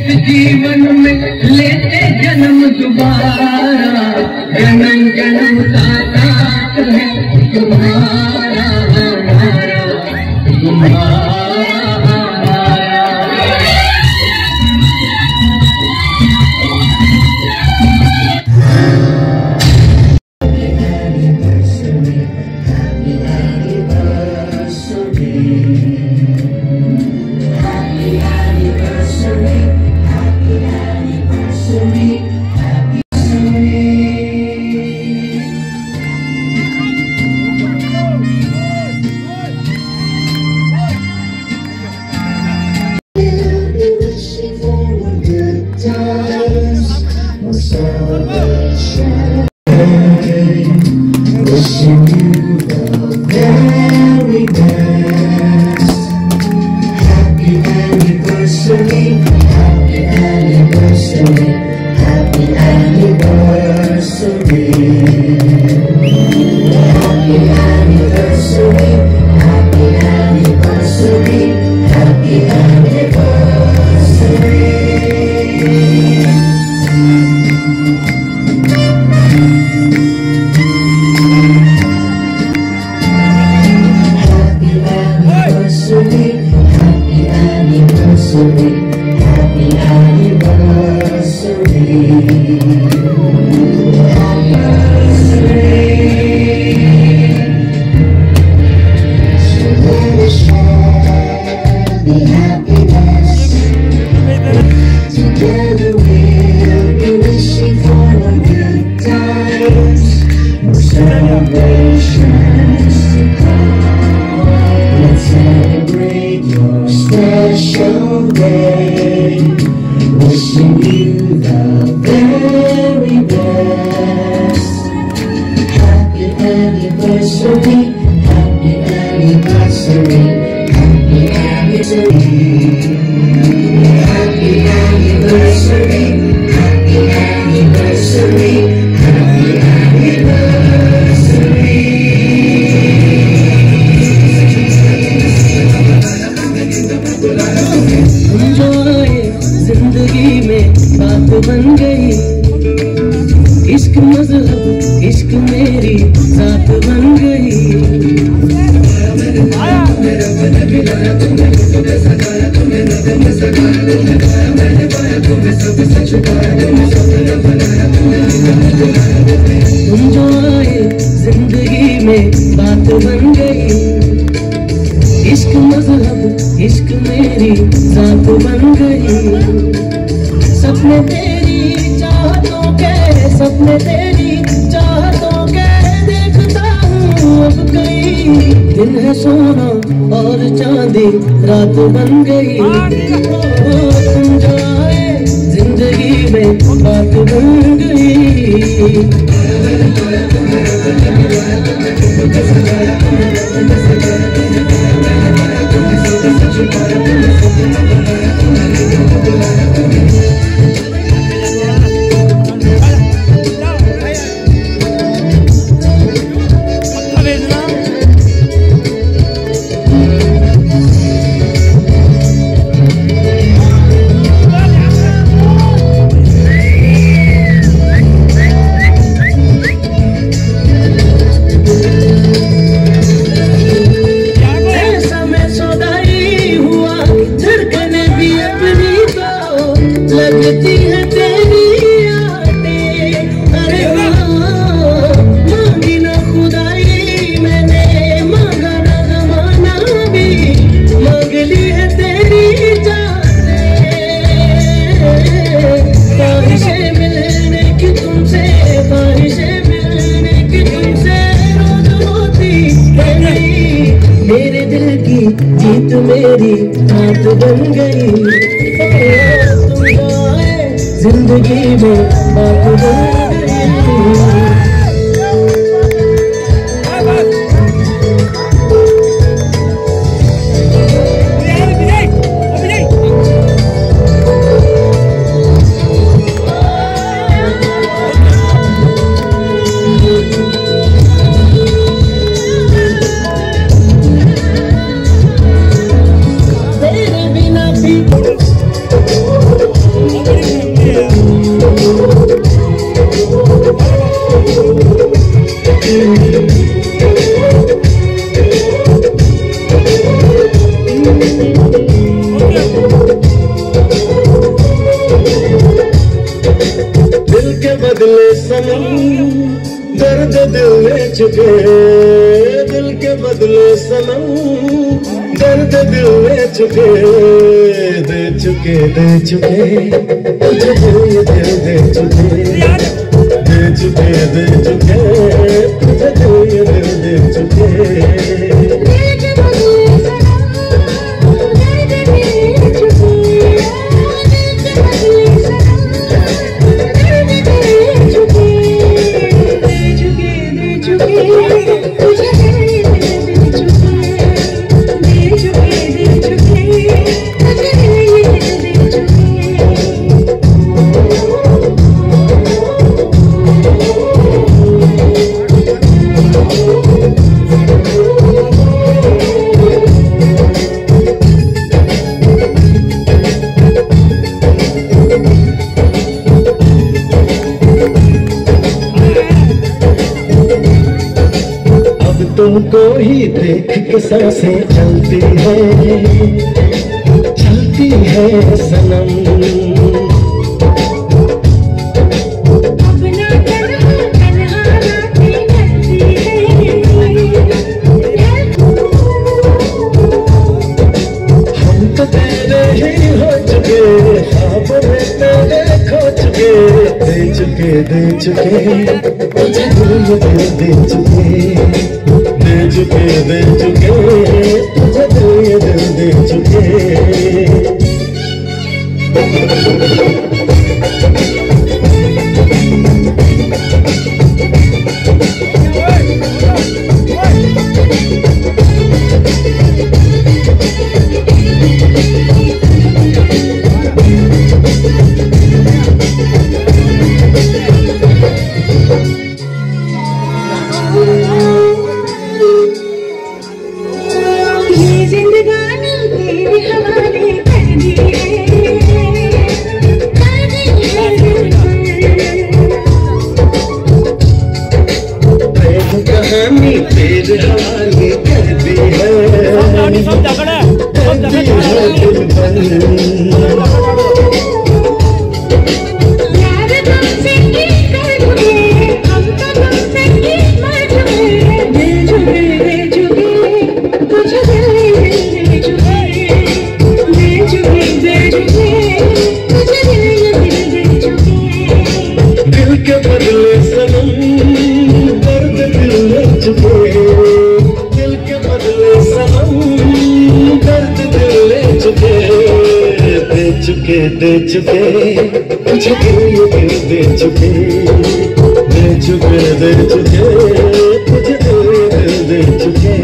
इस जीवन में लेते जन्म दोबारा, जन्म जन्म का साथ है तुम्हारा हमारा, तुम्हारा wishing you the very best. Happy anniversary, happy anniversary, happy anniversary. Happy anniversary, happy anniversary, happy anniversary. Happy anniversary, so let us share the happiness. Together we'll be wishing for good times, more celebrations to come. Let's celebrate your special day, wishing you the very best. Happy anniversary, happy anniversary, happy anniversary. Happy anniversary, happy anniversary, happy anniversary. जिंदगी में बात बन गई, इश्क मजहब इश्क मेरी साथ बन गई। तुम जो आए जिंदगी में बात बन गई, इश्क मजहब इश्क मेरी साथ बन गई। सपने तेरी चाहतों के, सपने तेरी चाहतों के देखता हूँ अब कई। दिन है सोना और चांदी रात बन गई। तुम जो आए जिंदगी में बात बन गई। लगती है तेरी यादें, अरे मांगी ना खुदाई मैंने, मांगा ना जमाना भी, मांग ली है तेरी जानें। ख्वाहिशें मिलने की तुमसे, ख्वाहिशें मिलने की तुमसे रोज होती है नहीं। मेरे दिल की जीत मेरी हाथ बन गई। जिंदगी में बात बन गई। तेरे बिना भी बदले सनम दर्द दिल ले चुके तुझे दिल दे चुके तुझे दिल दे चुके तुमको ही देख के सांसें चलती है सनम। अपना तन्हा रातें ढलती है। हम तो तेरे ही हो चुके, ख्वाब में तेरे खो चुके, दे चुके तुझे दिल दे चुके तुझे दिल दे चुके। तेरे हवाले कर दी है, दिल के बदले सनम दर्द दिल ले चुके, दिल के बदले सनम दर्द दिल ले चुके, दे चुके तुझे दिल दे चुके, तुझे दिल दे चुके।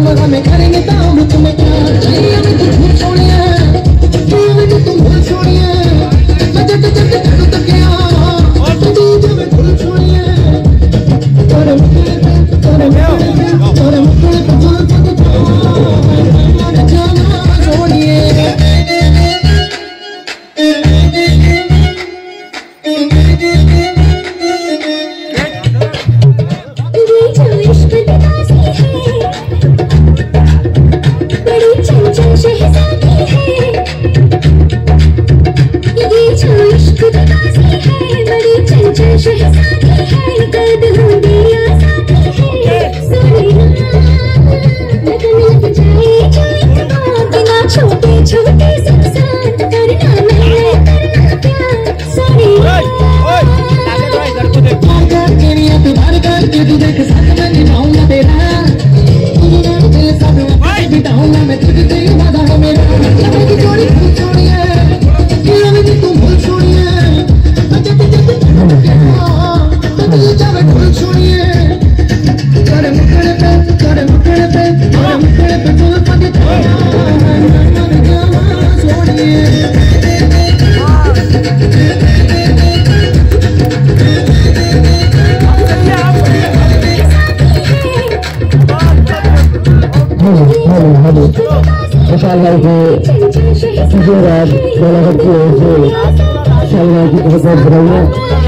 हमें करेंगे ताम तुम्हें प्यार चाहिए हमें तुम भूल छोड़िए हमें तुम भूल छोड़िए मैं जट जट करूँ तो क्या तुम जब भूल छोड़िए तोरे मुखड़े पे भूल तो जाना छोड़िए शालवार के रात बालाघाट की ओर से शालवार की बहुत बहुत बधाइयाँ।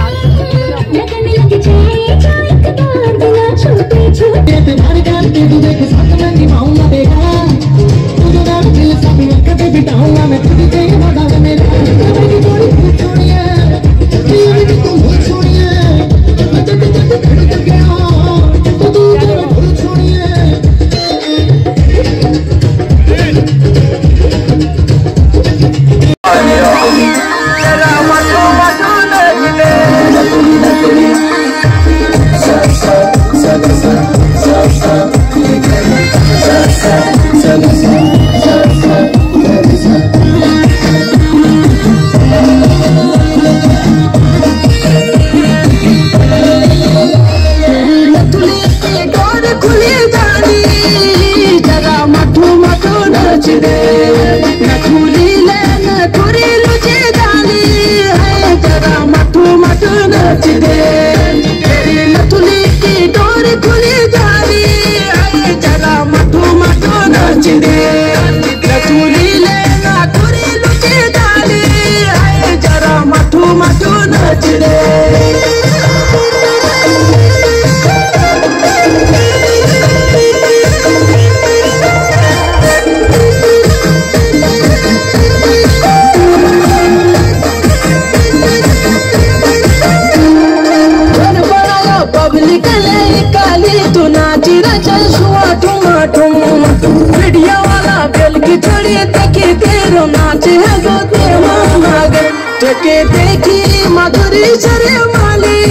के देखी मधुरी शरे माली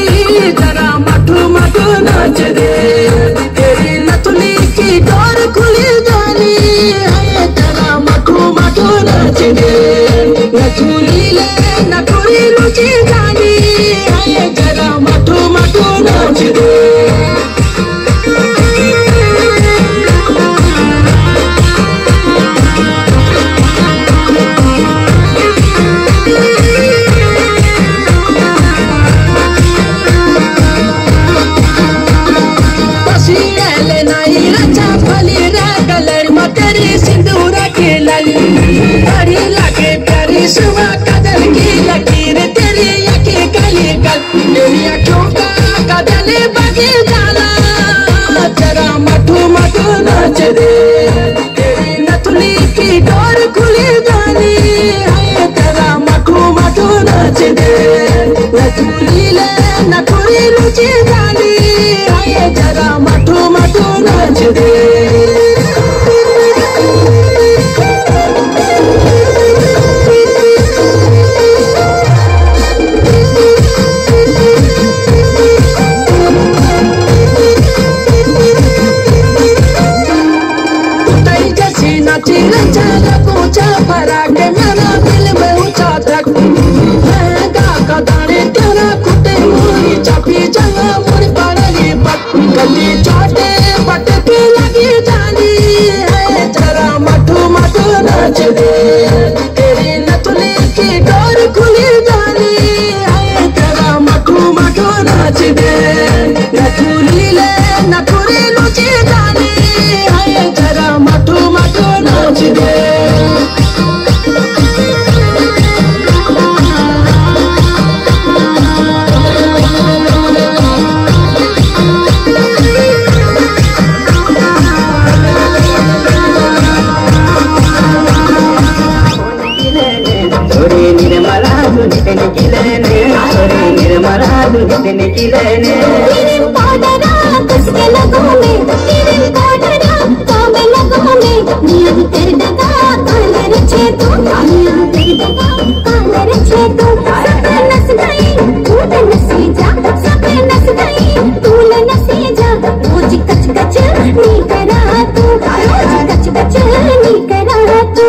जरा मठू मठू नाच दे तेरी नथुली की डोर खुली जानी है जरा मठू मठू नाच दे नथुली ले नथुली रुचि जानी है जरा मठू मठू नाच दे सुबह कदल की लकीर तेरी आंखें काली कल मेरी आंखों का कदल बगे जाला जरा मठू मठू नाच दे तेरी नथुली की डोर खुली जानी है जरा मठू मठू नाच दे नथुली ले नथुली रुचि जानी है जरा मठू मठू नाच दे गली चाटे पटके लगी जानी हंसने की लेने उसके लगों में तेरे पाउडरा कामे लगों में नियम कर दगा काले रचे तू नियम कर दगा काले रचे तू सब नस गई तू नसी जा सब नस गई तू नसी जा रोज कच कच नी करा तू रोज कच कच नी करा तू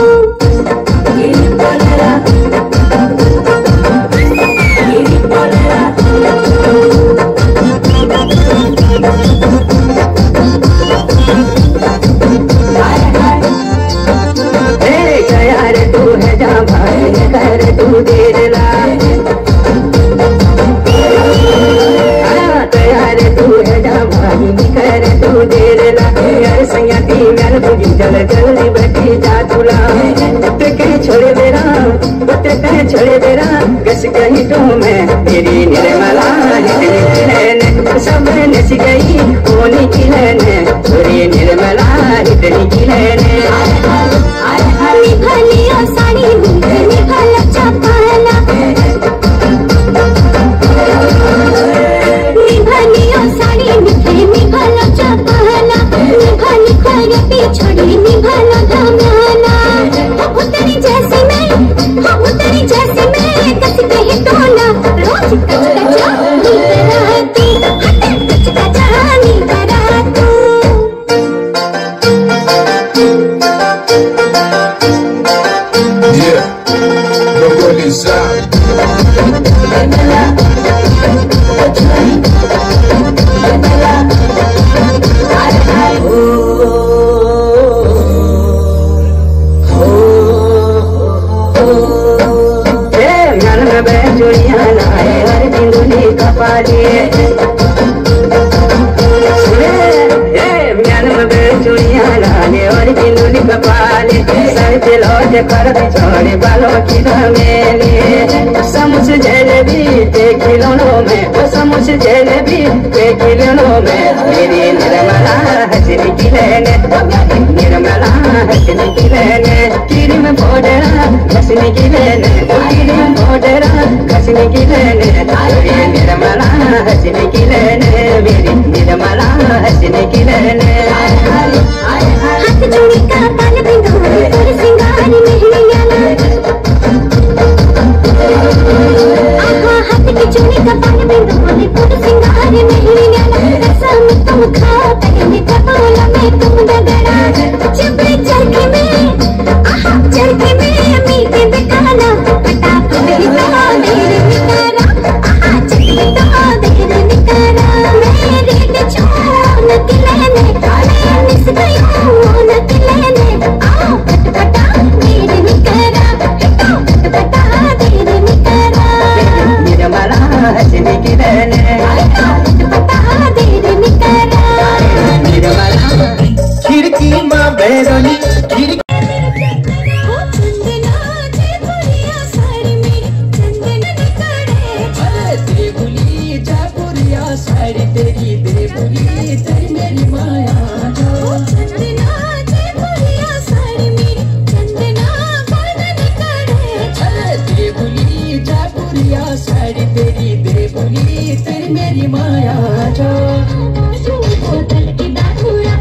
जल्दी बैठी जा तुला पुत्र कहीं छोड़े देना पुत्र कहीं छोड़े देना कस कहीं तो मैं तेरी निर्मला हितनी सब नस गई होनी की लेने तेरी निर्मला हितनी की लेने भली ओ साड़ी भला चपाला भली ओ साड़ी भला चपाला भली खोरे पिछड़ी भला धमाना उतरी जैसी मैं कस कहीं तोला रोज कच कचा नी कराती कच कचा नी करातू Yeah, the world is out. कर छोड़े बालों की धमेली समोस जलेबी के खिलौनों में समोस जलेबी के खिलौनों में मेरी निर्मला हंसने की लेने निर्मला हंसने की लेने क्रीम पाउडर हंसने की लेने क्रीम पाउडर हंसने की लेने मेरी निर्मला हंसने की लेने मेरी निर्मला हंसने की लेने हाथ जोड़ी का कान बिंदु और सिंगार मेहंदियां हाथ की चूड़ी का कान बिंदु और सिंगार मेहंदियां रसम तुम खा पहले कपोला में तुम डगड़ा चुपे चरखे में चरखे में मीठे बेकाना फटाफट हिला देर निकारा चटके तो देर निकारा मेरे चोन के लेने निस गयो न के लेने आओ पटपटा देर निकारा पटपटा देर निकारा निर्मला हंसने की लेने पटपटा देर निकारा निर्मला खिड़की मां बैरनी खिड़की मेरी माया जो बोतल की दाखुरा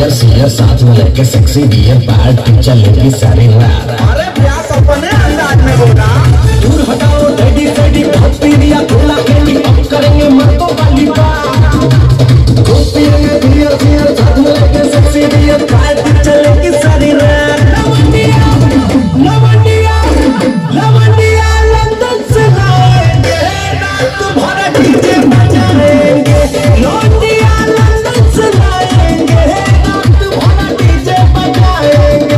बियर सीयर साथ में लेके सेक्सी बियर पार्ट चलेगी सारी रात। अरे प्यास अपने अंदाज में बोला। दूर हटाओ रेडी रेडी बहुत पी लिया थोड़ा खेली अब करेंगे मर्दों वाली बात। खूब पिएंगे बियर सीयर साथ में लेके सेक्सी बियर पार्ट चलेगी सारी रात। लवंडिया लवंडिया लवंडिया लंदन से लाएंगे रात भर डीजे बजाएंगे। लवंडिया लंदन से लाएंगे रात भर डीजे बजाएंगे।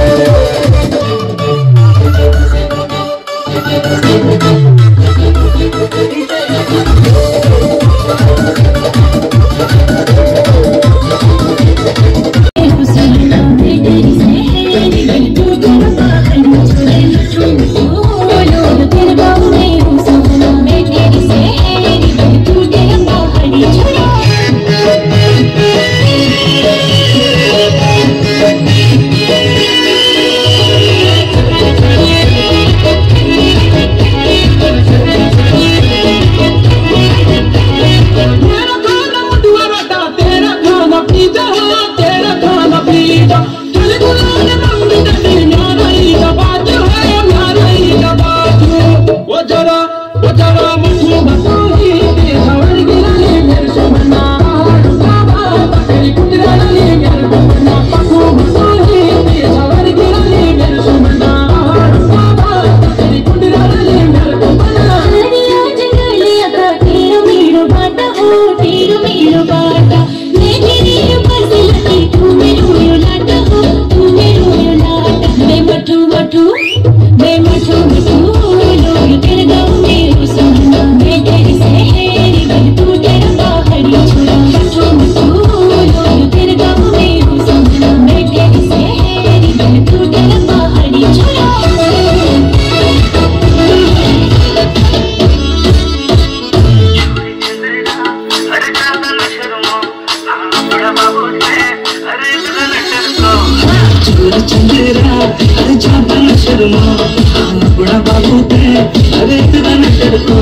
बड़ा बाबू थे अरे इतना नजर को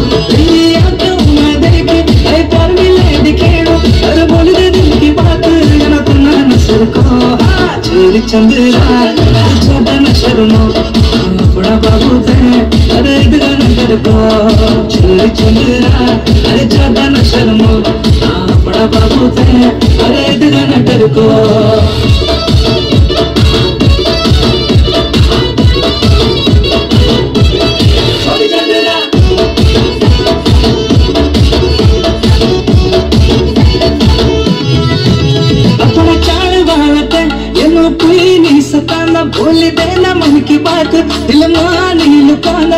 प्यार मिले दिखेड़ो अरे बोल दे दिल की बात ना तुना नसर को चोरी चंद्रा ज्यादा नशर नो बड़ा बाबू थे अरे इतना नजर को चोरी चंद्रा अरे ज्यादा नशर नो बड़ा बाबू थे अरे इतना नजर को बोल देना मन की बात दिल में नहीं लुकाना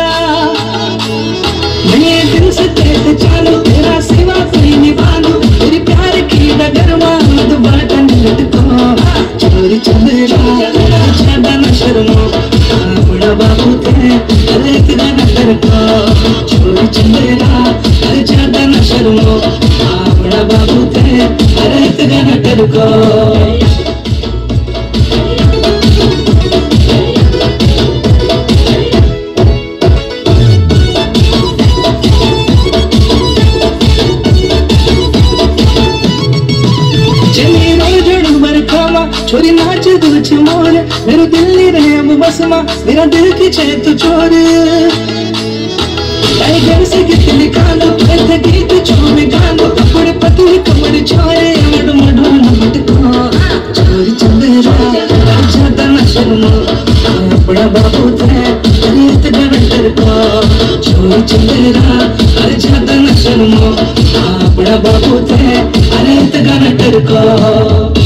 मैं दिल से कहते चालू तेरा सिवा कोई निभाना तेरी प्यार की डगर में तो बटन लटको चोरी चंद्रा ज्यादा न शर्मो बड़ा बाबू थे अरे इतना न करको चोरी चंद्रा अरे ज्यादा न शर्मो बड़ा बाबू थे अरे इतना न करको छोरी नाच दूच मोर मेरे दिल नहीं रहे अब बस माँ मेरा दिल की चैन तू चोर टाइगर से गीत निकालो ऐसे गीत चोर गानो कपड़े पतली कमर छोरे मड मडो नमट को चोरी चंद्रा ज्यादा न शर्मो बड़ा बाबू थे अरे इतना न डरको चोरी चंद्रा अरे ज्यादा न शर्मो बड़ा बाबू थे अरे इतना न डरको